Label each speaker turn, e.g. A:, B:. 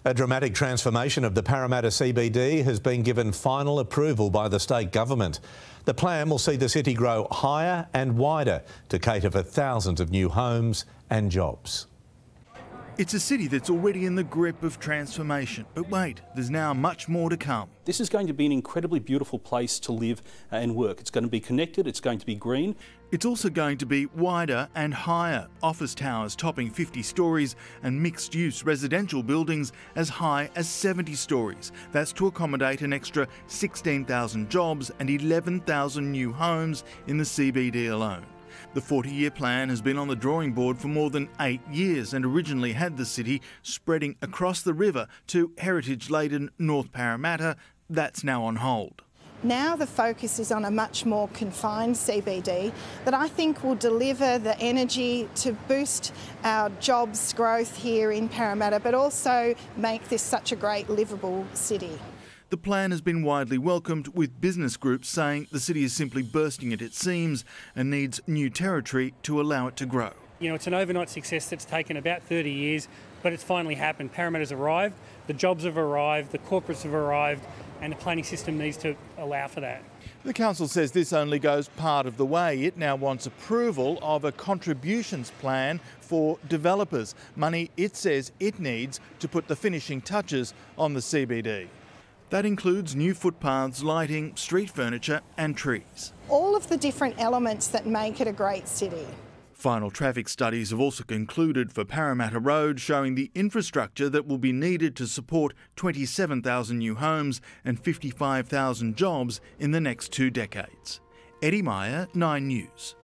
A: A dramatic transformation of the Parramatta CBD has been given final approval by the state government. The plan will see the city grow higher and wider to cater for thousands of new homes and jobs.
B: It's a city that's already in the grip of transformation. But wait, there's now much more to come.
C: This is going to be an incredibly beautiful place to live and work. It's going to be connected, it's going to be green.
B: It's also going to be wider and higher. Office towers topping 50 stories and mixed-use residential buildings as high as 70 stories. That's to accommodate an extra 16,000 jobs and 11,000 new homes in the CBD alone. The 40-year plan has been on the drawing board for more than 8 years and originally had the city spreading across the river to heritage-laden North Parramatta. That's now on hold.
D: Now the focus is on a much more confined CBD that I think will deliver the energy to boost our jobs growth here in Parramatta, but also make this such a great livable city.
B: The plan has been widely welcomed, with business groups saying the city is simply bursting at its seams and needs new territory to allow it to grow.
E: You know, it's an overnight success that's taken about 30 years, but it's finally happened. Parramatta's arrived, the jobs have arrived, the corporates have arrived, and the planning system needs to allow for that.
B: The council says this only goes part of the way. It now wants approval of a contributions plan for developers, money it says it needs to put the finishing touches on the CBD. That includes new footpaths, lighting, street furniture and trees.
D: All of the different elements that make it a great city.
B: Final traffic studies have also concluded for Parramatta Road, showing the infrastructure that will be needed to support 27,000 new homes and 55,000 jobs in the next 2 decades. Eddie Meyer, 9 News.